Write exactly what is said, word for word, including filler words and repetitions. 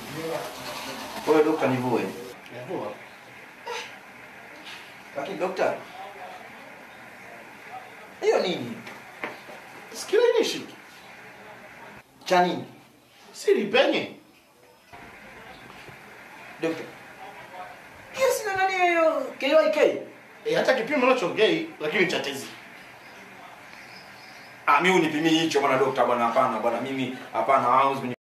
Wewe dokta nivue. Nivua. Lakini dokta, hiyo nini? Sikila inishi. Cha nini? Siri penye. Dokta. Hiyo sina nani hiyo? K Y K. Eh, hata kipimo nacho gay lakini cha tezi. Ah, mimi unipimie hicho bwana dokta bwana, hapana bwana, mimi hapana.